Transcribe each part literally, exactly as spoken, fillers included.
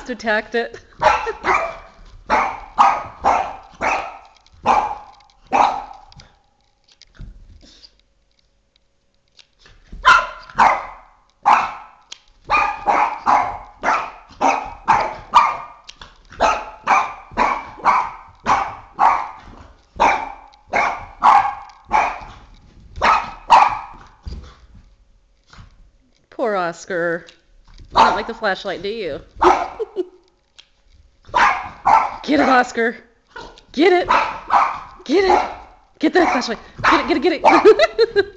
must have attacked it. Poor Oscar. You don't like the flashlight, do you? Get it, Oscar. Get it. Get it. Get that flashlight. Get it, get it, get it.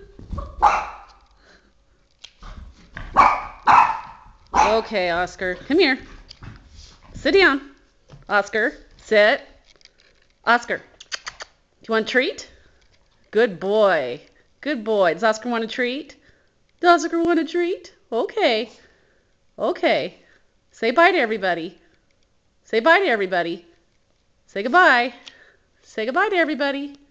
Okay, Oscar. Come here. Sit down. Oscar, sit. Oscar, do you want a treat? Good boy. Good boy. Does Oscar want a treat? Does Oscar want a treat? Okay. Okay. Say bye to everybody. Say bye to everybody. Say goodbye. Say goodbye to everybody.